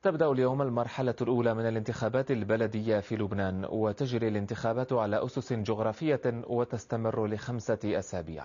تبدأ اليوم المرحلة الأولى من الانتخابات البلدية في لبنان، وتجري الانتخابات على أسس جغرافية وتستمر ل5 أسابيع.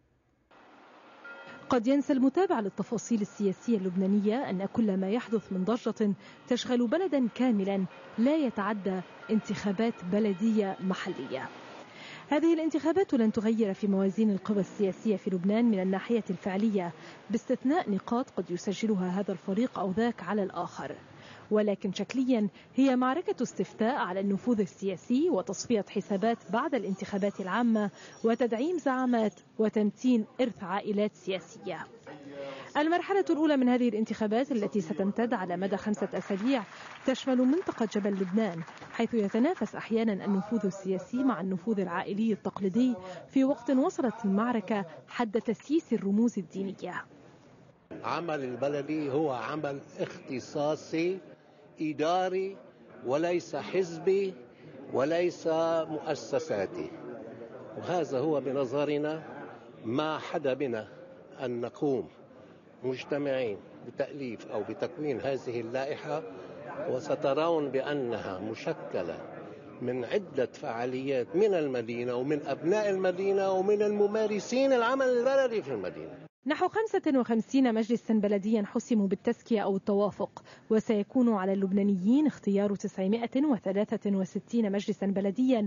قد ينسى المتابع للتفاصيل السياسية اللبنانية أن كل ما يحدث من ضجة تشغل بلدا كاملا لا يتعدى انتخابات بلدية محلية. هذه الانتخابات لن تغير في موازين القوى السياسية في لبنان من الناحية الفعلية، باستثناء نقاط قد يسجلها هذا الفريق أو ذاك على الآخر، ولكن شكليا هي معركة استفتاء على النفوذ السياسي وتصفية حسابات بعد الانتخابات العامة وتدعيم زعامات وتمتين إرث عائلات سياسية. المرحلة الأولى من هذه الانتخابات التي ستمتد على مدى 5 أسابيع تشمل منطقة جبل لبنان، حيث يتنافس أحيانا النفوذ السياسي مع النفوذ العائلي التقليدي، في وقت وصلت المعركة حد تسييس الرموز الدينية. عمل البلدي هو عمل اختصاصي إداري وليس حزبي وليس مؤسساتي، وهذا هو بنظرنا ما حدا بنا أن نقوم مجتمعين بتأليف أو بتكوين هذه اللائحة، وسترون بأنها مشكلة من عدة فعاليات من المدينة ومن أبناء المدينة ومن الممارسين العمل البلدي في المدينة. نحو 55 مجلسا بلديا حسموا بالتزكية أو التوافق، وسيكون على اللبنانيين اختيار 963 مجلسا بلديا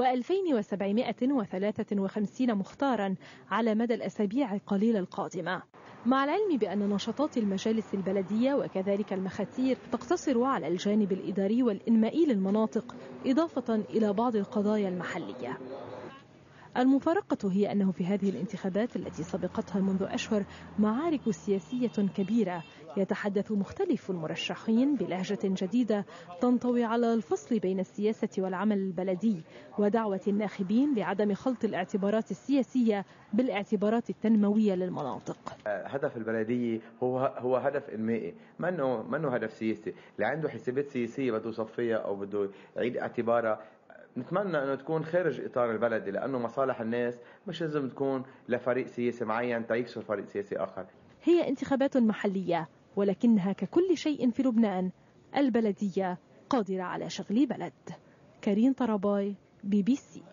و2753 مختارا على مدى الأسابيع القليلة القادمة، مع العلم بأن نشاطات المجالس البلدية وكذلك المخاتير تقتصر على الجانب الإداري والإنمائي للمناطق، إضافة إلى بعض القضايا المحلية. المفارقة هي أنه في هذه الانتخابات التي سبقتها منذ أشهر معارك سياسية كبيرة، يتحدث مختلف المرشحين بلهجة جديدة تنطوي على الفصل بين السياسة والعمل البلدي، ودعوة الناخبين لعدم خلط الاعتبارات السياسية بالاعتبارات التنموية للمناطق. هدف البلدية هو هدف إنمائي، منه هدف سياسي. اللي عنده حسابات سياسية بده يصفيها أو بده يعيد اعتبارها، نتمنى أنه تكون خارج إطار البلدي، لأنه مصالح الناس مش لازم تكون لفريق سياسي معين تيكسر فريق سياسي آخر. هي انتخابات محلية، ولكنها ككل شيء في لبنان البلدية قادرة على شغل بلد. كارين طراباي، BBC.